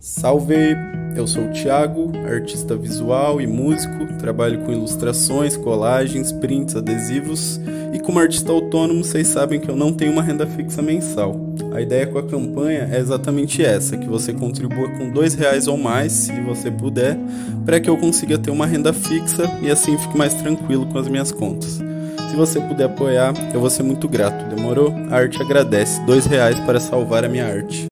Salve! Eu sou o Thiago, artista visual e músico, trabalho com ilustrações, colagens, prints, adesivos e como artista autônomo vocês sabem que eu não tenho uma renda fixa mensal. A ideia com a campanha é exatamente essa, que você contribua com R$ 2 ou mais, se você puder, para que eu consiga ter uma renda fixa e assim fique mais tranquilo com as minhas contas. Se você puder apoiar, eu vou ser muito grato, demorou? A arte agradece, R$ 2 para salvar a minha arte.